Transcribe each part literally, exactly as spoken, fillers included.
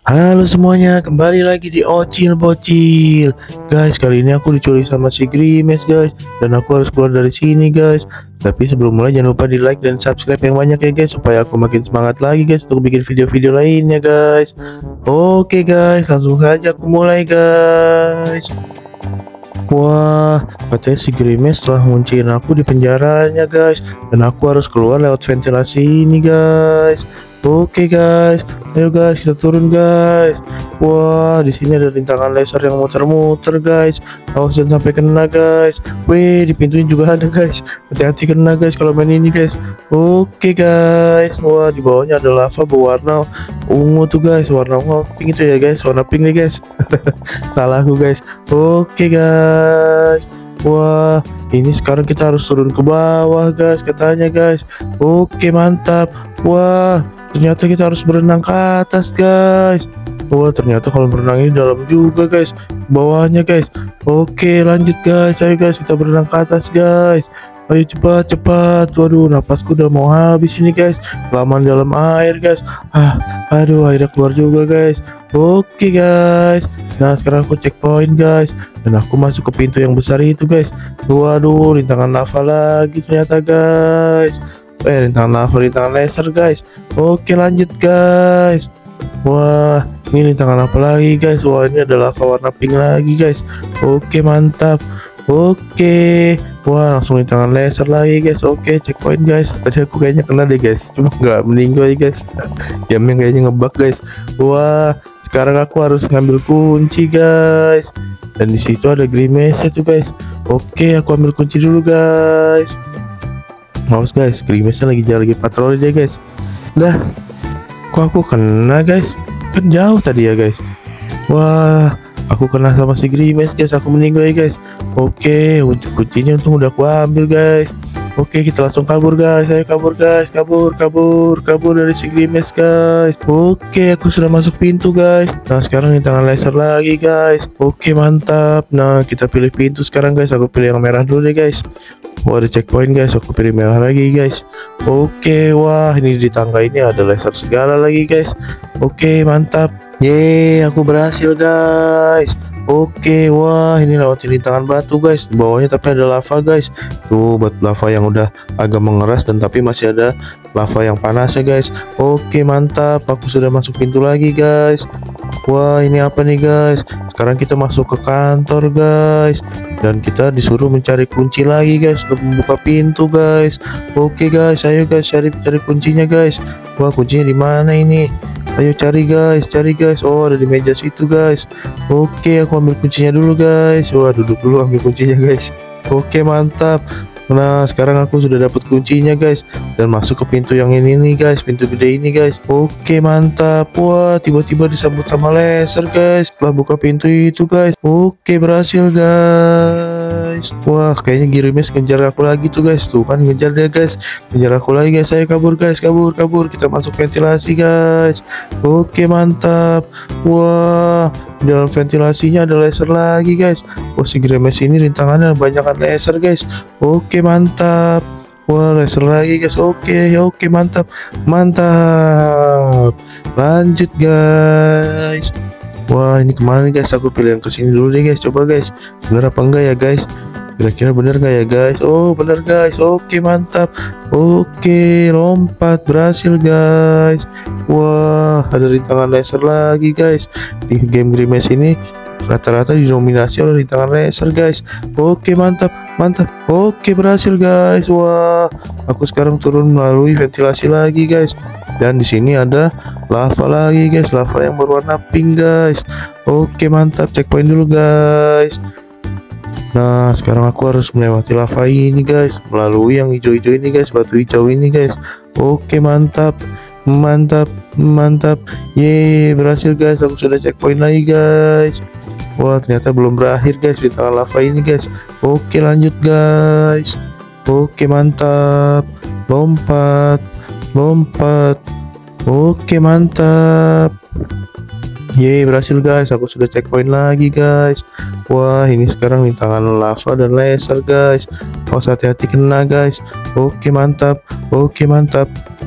Halo semuanya, kembali lagi di Ocil Bocil. Guys, kali ini aku diculik sama si Grimes guys, dan aku harus keluar dari sini guys. Tapi sebelum mulai jangan lupa di like dan subscribe yang banyak ya guys, supaya aku makin semangat lagi guys untuk bikin video-video lainnya guys. Oke guys, langsung saja aku mulai guys. Wah, katanya si Grimes telah ngunciin aku di penjaranya guys, dan aku harus keluar lewat ventilasi ini guys. Oke guys, ayo guys kita turun guys. Wah, di sini ada rintangan laser yang muter-muter guys. Awas jangan sampai kena guys. Wih, di pintunya juga ada guys. Hati-hati kena guys kalau main ini guys. Oke guys. Wah, di bawahnya ada lava berwarna ungu tuh guys. Warna ungu pink itu ya guys. Warna pink nih guys. Salah aku guys. Oke guys. Wah, ini sekarang kita harus turun ke bawah guys, katanya guys. Oke, mantap. Wah, ternyata kita harus berenang ke atas guys. Wah, ternyata kalau berenang ini dalam juga guys, bawahnya guys. Oke, lanjut guys. Ayo guys, kita berenang ke atas guys. Ayo cepat cepat. Waduh, napasku udah mau habis ini guys. Kelamaan dalam air guys. Ah, aduh, airnya keluar juga guys. Oke guys. Nah, sekarang aku checkpoint guys, dan aku masuk ke pintu yang besar itu guys. Waduh, rintangan lava lagi ternyata guys. Eh, rintangan lava, rintangan laser guys. Oke, lanjut guys. Wah, ini rintangan apa lagi guys? Wah, ini ada lava warna pink lagi guys. Oke, mantap. Oke, wah, langsung rintangan laser lagi guys. Oke, checkpoint guys. Tadi aku kayaknya kena deh guys, cuma nggak meninggal ya guys. Jamnya kayaknya ngebug guys. Wah, sekarang aku harus ngambil kunci guys, dan di situ ada Grimes tuh guys. Oke, aku ambil kunci dulu guys. Awas guys, Grimesnya lagi jalan lagi patroli deh guys. Lah, kok aku kena guys? Kan jauh tadi ya guys. Wah, aku kena sama si Grimes guys. Aku meninggal ya guys. Oke, kuncinya untung udah aku ambil guys. Oke, kita langsung kabur guys. Ayo kabur guys, kabur, kabur, kabur dari si Grimes guys. Oke, aku sudah masuk pintu guys. Nah, sekarang rintangan laser lagi guys. Oke, mantap. Nah, kita pilih pintu sekarang guys. Aku pilih yang merah dulu deh guys. Wah, ada checkpoint guys. Aku pilih merah lagi guys. Oke, wah, ini di tangga ini ada laser segala lagi guys. Oke, mantap. Yeay, aku berhasil guys. Oke, wah, ini lewat rintangan batu guys. Di bawahnya tapi ada lava guys. Tuh, batu lava yang udah agak mengeras, dan tapi masih ada lava yang panas ya guys. Oke, mantap. Aku sudah masuk pintu lagi guys. Wah, ini apa nih guys? Sekarang kita masuk ke kantor guys, dan kita disuruh mencari kunci lagi guys untuk membuka pintu guys. Oke guys, ayo guys cari cari kuncinya guys. Wah, kuncinya di mana ini? Ayo cari guys, cari guys. Oh, ada di meja situ guys. Oke, aku ambil kuncinya dulu guys. Wah, duduk dulu ambil kuncinya guys. Oke, mantap. Nah, sekarang aku sudah dapat kuncinya guys, dan masuk ke pintu yang ini nih guys, pintu gede ini guys. Oke, mantap. Wah, tiba-tiba disambut sama laser guys setelah buka pintu itu guys. Oke, berhasil guys. Wah, kayaknya Grimes ngejar aku lagi tuh guys. Tuh kan ngejar dia guys, ngejar aku lagi guys. Saya kabur guys, kabur, kabur. Kita masuk ventilasi guys. Oke, mantap. Wah, di dalam ventilasinya ada laser lagi guys. Oh, si Grimes ini rintangannya banyak laser guys. Oke, mantap. Wah, laser lagi guys. Oke, oke, mantap, mantap. Lanjut guys. Wah, ini kemana nih guys? Aku pilih yang kesini dulu deh guys. Coba guys, bener apa enggak ya guys? Kira-kira bener nggak ya guys? Oh, bener guys. Oke, mantap. Oke, lompat berhasil guys. Wah, ada rintangan laser lagi guys. Di game Grimes ini rata-rata didominasi oleh rintangan laser guys. Oke, mantap, mantap. Oke, berhasil guys. Wah, aku sekarang turun melalui ventilasi lagi guys, dan di sini ada lava lagi guys, lava yang berwarna pink guys. Oke, mantap. Checkpoint dulu guys. Nah, sekarang aku harus melewati lava ini guys, melalui yang hijau-hijau ini guys, batu hijau ini guys. Oke, mantap, mantap, mantap. Yeay, berhasil guys. Aku sudah checkpoint lagi guys. Wah, ternyata belum berakhir guys di tengah lava ini guys. Oke, lanjut guys. Oke, mantap. Lompat, lompat. Oke, mantap. Yeay, berhasil guys. Aku sudah checkpoint lagi guys. Wah, ini sekarang rintangan lava dan laser guys. Awas, hati-hati kena guys. Oke, mantap. Oke, mantap.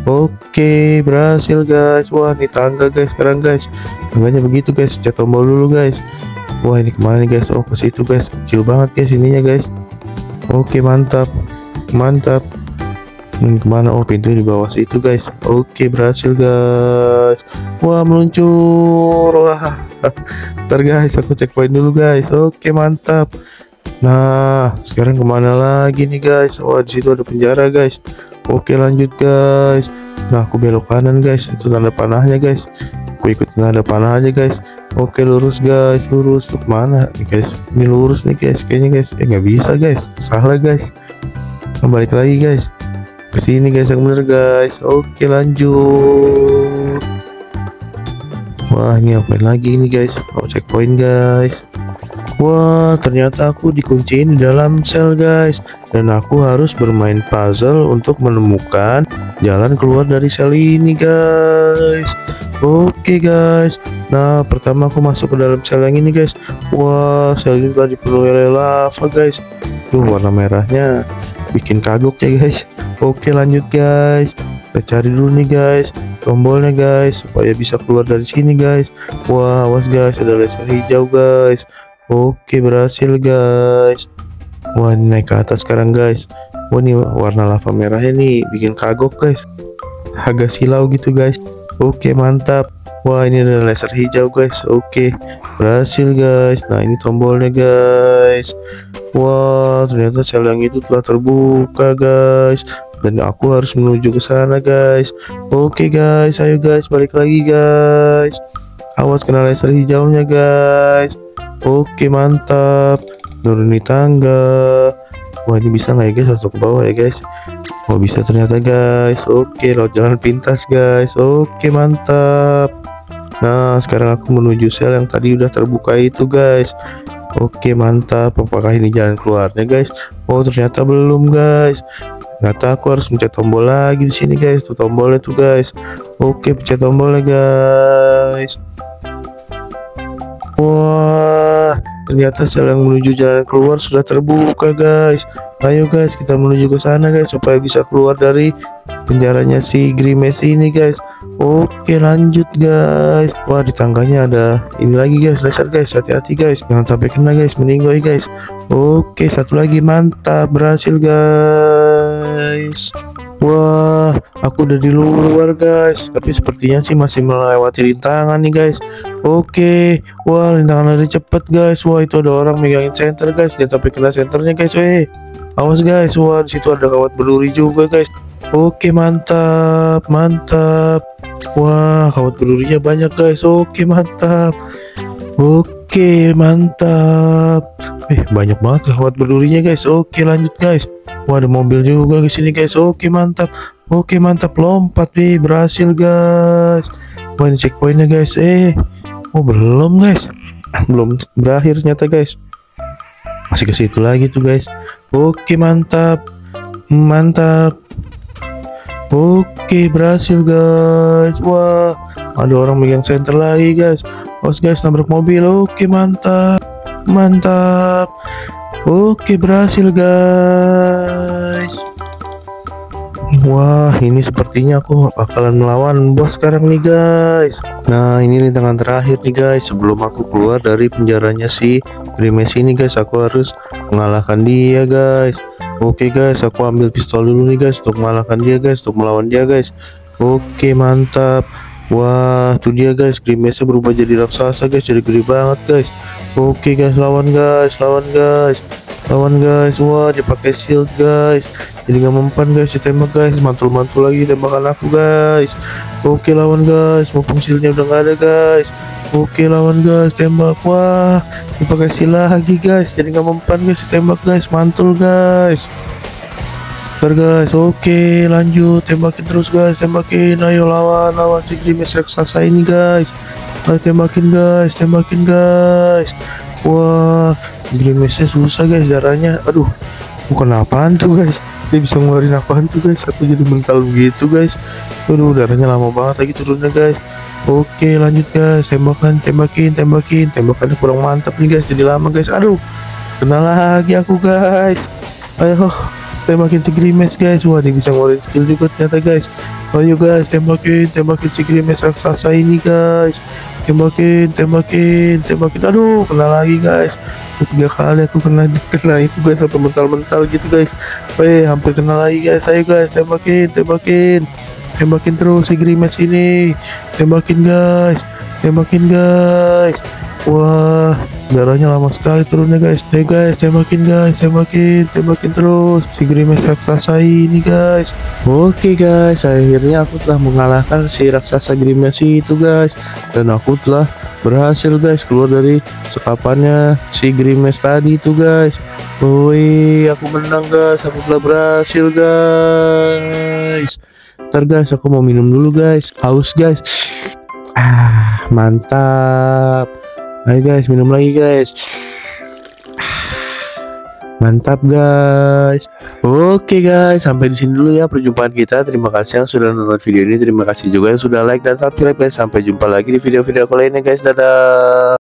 Oke, berhasil guys. Wah, ini tangga guys sekarang guys. Tangganya begitu guys. Pencet tombol dulu guys. Wah, ini kemana nih guys? Oh, ke situ guys. Kecil banget guys ininya guys. Oke, mantap. Mantap. Hmm, kemana? Oh, pintu di bawah situ guys. Oke, berhasil guys. Wah, meluncur. Wah. Ntar guys, aku checkpoint dulu guys. Oke, mantap. Nah, sekarang kemana lagi nih guys? Wah, di situ ada penjara guys. Oke, lanjut guys. Nah, aku belok kanan guys. Itu tanda panahnya guys. Aku ikut tanda panah aja guys. Oke, lurus guys, lurus. Tuh kemana nih guys? Ini lurus nih guys, kayaknya guys. Eh, nggak bisa guys, salah guys. Nah, balik lagi guys. Kesini guys yang bener guys. Oke, lanjut. Wah, ini apain lagi ini guys? Oh, checkpoint guys. Wah, ternyata aku dikunciin di dalam sel guys. Dan aku harus bermain puzzle untuk menemukan jalan keluar dari sel ini guys. Oke guys. Nah, pertama aku masuk ke dalam sel yang ini guys. Wah, sel ini telah dipenuhi oleh lava guys. Tuh, warna merahnya bikin kagok ya guys. Oke, lanjut guys. Kita cari dulu nih guys tombolnya guys supaya bisa keluar dari sini guys. Wah, awas guys, ada laser hijau guys. Oke, berhasil guys. Wah, ini naik ke atas sekarang guys. Wah, ini warna lava merahnya nih bikin kagok guys. Agak silau gitu guys. Oke, mantap. Wah, ini ada laser hijau guys. Oke, berhasil guys. Nah, ini tombolnya guys. Wah, ternyata sel yang itu telah terbuka guys. Dan aku harus menuju ke sana guys. Oke guys, ayo guys, balik lagi guys. Awas kena laser hijaunya guys. Oke, mantap. Nuruni tangga. Wah, ini bisa nggak ya guys? Masuk ke bawah ya guys. Oh, bisa ternyata guys. Oke, lewat jalan pintas guys. Oke, mantap. Nah, sekarang aku menuju sel yang tadi udah terbuka itu guys. Oke, mantap. Apakah ini jalan keluarnya guys? Oh, ternyata belum guys. Ternyata aku harus mencet tombol lagi di sini guys. Tuh tombolnya tuh guys. Oke, pencet tombolnya guys. Wah, ternyata sel yang menuju jalan keluar sudah terbuka guys. Ayo guys, kita menuju ke sana guys supaya bisa keluar dari penjaranya si Grimace ini guys. Oke, lanjut guys. Wah, di tangganya ada ini lagi guys, laser guys. Hati-hati guys, jangan sampai kena guys, meninggoy guys. Oke, satu lagi, mantap, berhasil guys. Wah, aku udah di luar guys, tapi sepertinya sih masih melewati rintangan nih guys. Oke, wah, rintangan lari cepet guys. Wah, itu ada orang megangin senter guys, jangan sampai kena senternya guys. Eh, awas guys. Wah, di situ ada kawat berduri juga guys. Oke, mantap, mantap. Wah, kawat berdurinya banyak guys. Oke, mantap. Oke, mantap. Eh, banyak banget kawat berdurinya guys. Oke, lanjut guys. Wah, ada mobil juga di sini guys. Oke, mantap. Oke, mantap, lompat nih, berhasil guys. Wah, ini checkpointnya guys. Eh, oh belum guys. Belum berakhir ternyata guys. Masih ke situ lagi tuh guys. Oke, mantap. Mantap. Oke, berhasil guys. Wah, ada orang megang senter lagi guys. Awas guys, nabrak mobil. Oke, mantap. Mantap. Oke, berhasil guys. Wah, ini sepertinya aku bakalan melawan bos sekarang nih guys. Nah, ini rintangan terakhir nih guys. Sebelum aku keluar dari penjaranya si Grimace ini guys, aku harus mengalahkan dia guys. Oke guys, aku ambil pistol dulu nih guys untuk mengalahkan dia guys, untuk melawan dia guys. Oke, mantap. Wah, tuh dia guys, Grimace berubah jadi raksasa guys, jadi gede banget guys. Oke guys, lawan guys, lawan guys, lawan guys. Wah, dipakai shield guys, jadi nggak mempan guys, ditembak guys, mantul-mantul lagi tembakan aku guys. Oke, lawan guys, mumpung shieldnya udah nggak ada guys. Oke, lawan guys, tembak. Wah, dipakai shield lagi guys, jadi nggak mempan guys, tembak guys, mantul guys. Bentar guys. Oke, lanjut, tembakin terus guys, tembakin. Ayo lawan, lawan si Grimace raksasa ini guys. Ayo tembakin guys, tembakin guys. Wah, Grimace susah guys darahnya. Aduh, bukan apaan tuh guys, dia bisa ngeluarin apaan tuh guys. Aku jadi mental begitu guys. Aduh, darahnya lama banget lagi turunnya guys. Oke, lanjut guys, tembakan, tembakin, tembakin. Tembakannya kurang mantap nih guys, jadi lama guys. Aduh, kena lagi aku guys. Ayo, tembakin si Grimes guys. Wah, dia bisa ngeluarin skill juga ternyata guys. Ayo guys, tembakin, tembakin si Grimes raksasa ini guys. Tembakin, tembakin, tembakin. Aduh, kena lagi guys. Tiga kali aku kena kena itu guys, sampai mental-mental gitu guys. Eh, hampir kena lagi guys. Ayo guys, tembakin, tembakin, tembakin terus si Grimes ini. Tembakin guys, tembakin guys. Wah, darahnya lama sekali turunnya guys. Ayo guys, tembakin guys, tembakin, tembakin terus si Grimes raksasa ini guys. Oke guys, akhirnya aku telah mengalahkan si raksasa Grimes itu guys, dan aku telah berhasil guys keluar dari sekapannya si Grimes tadi itu guys. Woi, aku menang guys, aku telah berhasil guys. Ntar guys, aku mau minum dulu guys, haus guys. Ah, mantap. Ayo guys, minum lagi guys. Mantap guys. Oke guys, sampai di sini dulu ya perjumpaan kita. Terima kasih yang sudah nonton video ini. Terima kasih juga yang sudah like dan subscribe guys. Sampai jumpa lagi di video-video lainnya guys. Dadah.